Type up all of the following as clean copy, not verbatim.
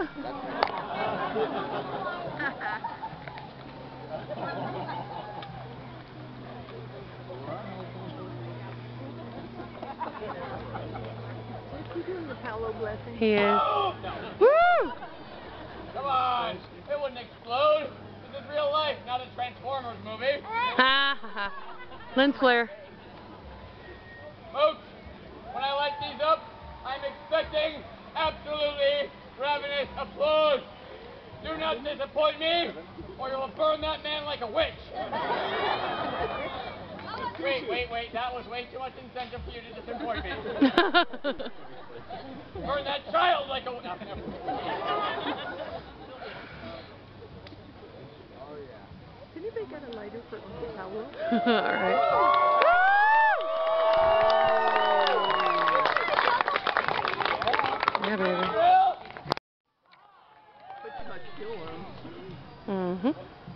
He is. Woo! Come on, it wouldn't explode. This is real life, not a Transformers movie. Ha ha ha. Lens flare. Folks, when I light these up, I'm expecting absolutely ravenous applause. Do not disappoint me, or you will burn that man like a witch. Wait, that was way too much incentive for you to disappoint me. Burn that child like a witch. Can you make out a lighter for Uncle Paolo? Alright. Yeah, baby. Put too much fuel on. Mm-hmm.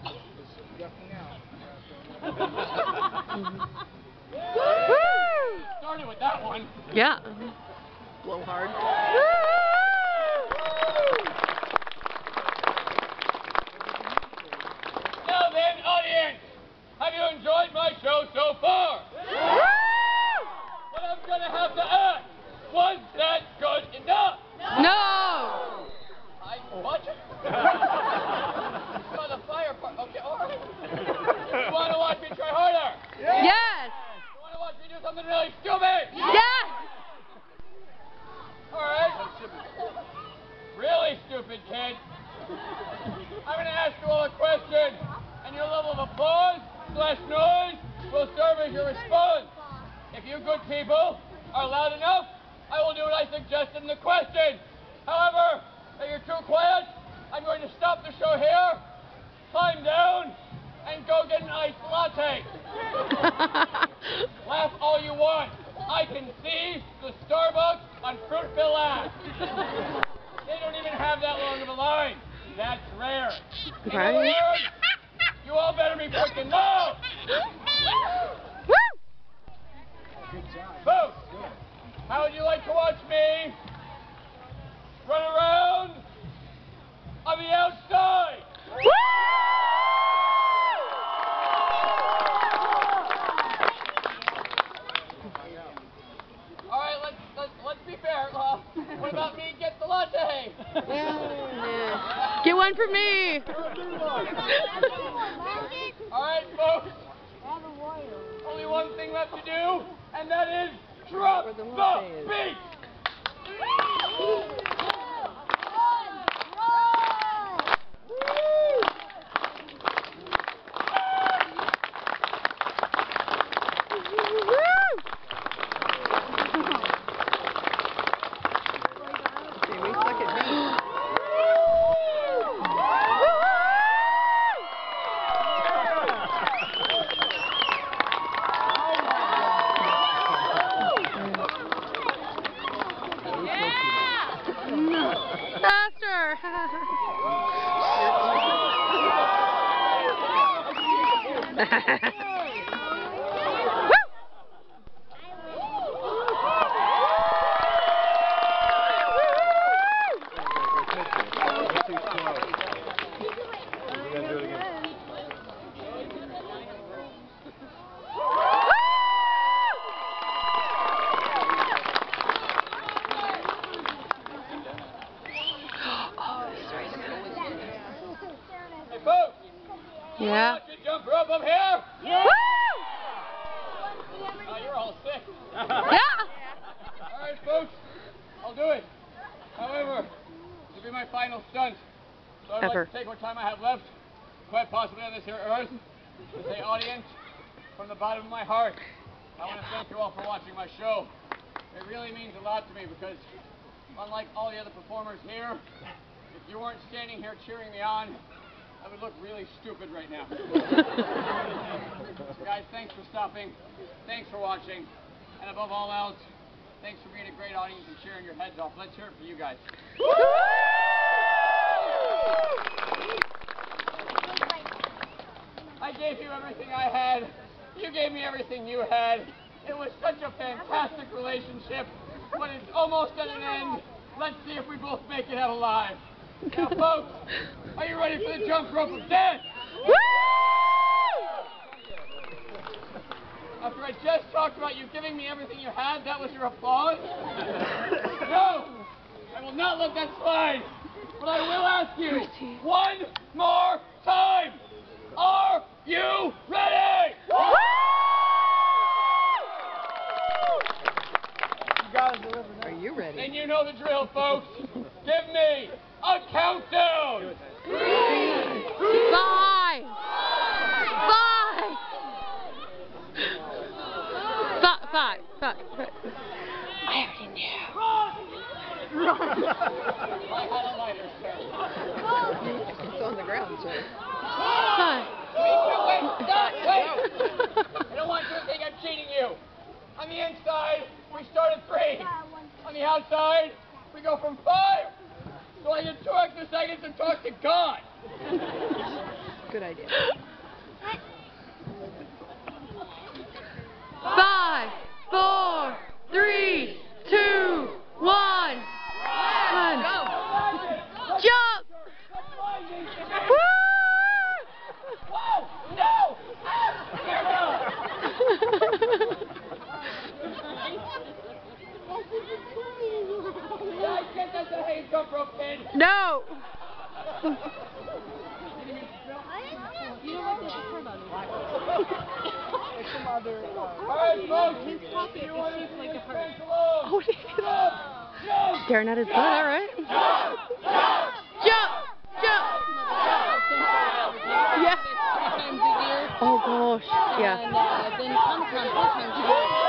Started with that one. Yeah. Blow hard. Now then, audience, have you enjoyed my show so far? But I'm gonna have to ask, was that good enough? No! What? Oh, the fire part. Okay, alright. You wanna watch me try harder? Yes! You wanna watch me do something really stupid? Yes! Alright. Really stupid, kid. I'm gonna ask you all a question, and your level of applause/noise will serve as your response. If you good people are loud enough, I will do what I suggested in the question. However, if you're too quiet, I'm going to stop the show here, climb down, and go get an iced latte. Laugh all you want. I can see the Starbucks on Fruitville Ave. They don't even have that long of a line. That's rare. In other words, you all better be freaking loud. Folks, how would you like to watch me run around on the outside? All right, let's be fair. What about me get the latte? Get one for me! All right, folks. Only one thing left to do, and that is drop the beat. Faster! Hey, folks. Yeah. Want you jump rope up here? Yeah. Oh, you're all sick. Yeah. All right, folks. I'll do it. However, this will be my final stunt. So I'd like to take what time I have left, quite possibly on this here earth, to say, audience, from the bottom of my heart, I want to thank you all for watching my show. It really means a lot to me because, unlike all the other performers here, if you weren't standing here cheering me on, I would look really stupid right now. So guys, thanks for stopping. Thanks for watching. And above all else, thanks for being a great audience and cheering your heads off. Let's hear it for you guys. I gave you everything I had. You gave me everything you had. It was such a fantastic relationship, but it's almost at an end. Let's see if we both make it out alive. Now, folks, are you ready for the jump rope of death? Woo! After I just talked about you giving me everything you had, that was your applause? No! I will not let that slide! But I will ask you one more time! Are you ready? Are you ready? And you know the drill, folks. Give me a countdown! 3, 5, 5. I already knew. I had a lighter, sir. It's on the ground, sir. 5. Wait! I don't want you to think I'm cheating you. On the inside, we start at 3. On the outside, we go from 5. So I get 2 extra seconds to talk to God. Good idea. 5, 4, 3, 2, 1. Jump! Woo! Whoa! No! I guess that's a hay jump rope, kid. No! Alright, folks, you want to like a heart. Oh, he's staring at his butt, right? Jump! Yeah. Three times a year. Oh gosh. Yeah. And then Comic-Con 4 times a year.